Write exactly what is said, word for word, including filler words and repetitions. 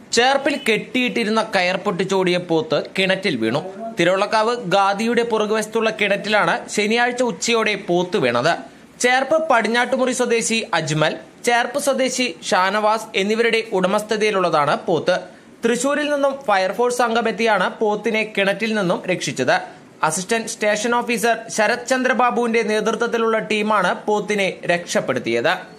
ചേർപ്പിൽ കെട്ടിയിട്ടിരുന്ന കയർ പൊട്ടിച്ചോടിയ പോത്ത് കിണറ്റിൽ വീണു. തിരുവള്ളക്കാവ് ഗാദിയുടെ പുറകുവശത്തുള്ള കിണറ്റിലാണ് ശനിയാഴ്ച ഉച്ചയോടെ പോത്ത് വീണത്. ചേർപ്പ് പടിഞ്ഞാട്ടുമുറി സ്വദേശി അജ്മൽ, ചേർപ്പ് സ്വദേശി ഷാനവാസ് എന്നിവരുടെ ഉടമസ്ഥതയിലുള്ളതാണ് പോത്ത്. തൃശൂരിൽ നിന്നും ഫയർഫോഴ്സ് സംഘമെത്തിയാണ് പോത്തിനെ കിണറ്റിൽ നിന്നും രക്ഷിച്ചത്. അസിസ്റ്റന്റ് സ്റ്റേഷൻ ഓഫീസർ ശരത് ചന്ദ്രബാബുവിന്റെ നേതൃത്വത്തിലുള്ള ടീമാണ് പോത്തിനെ രക്ഷപ്പെടുത്തിയത്.